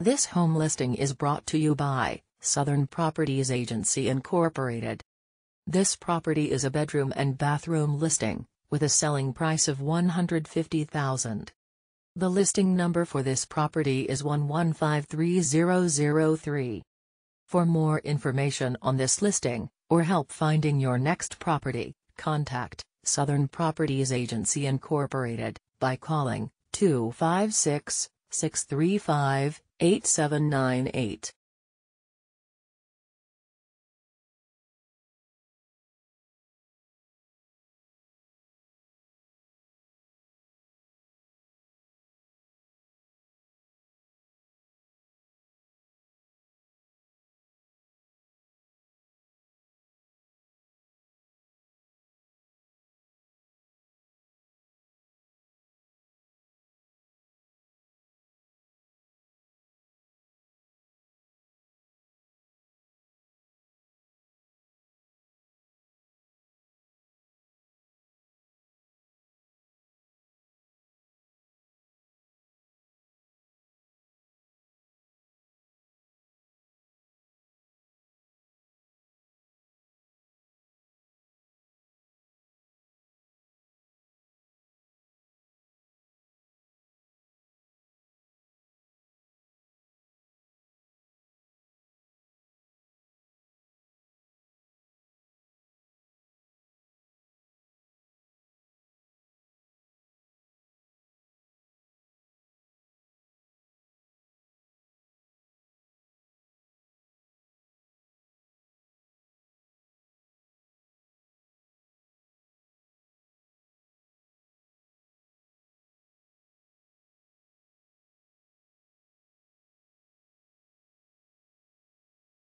This home listing is brought to you by Southern Properties Agency Incorporated. This property is a bedroom and bathroom listing, with a selling price of $150,000. The listing number for this property is 1153003. For more information on this listing, or help finding your next property, contact Southern Properties Agency Incorporated by calling 256-635-8798.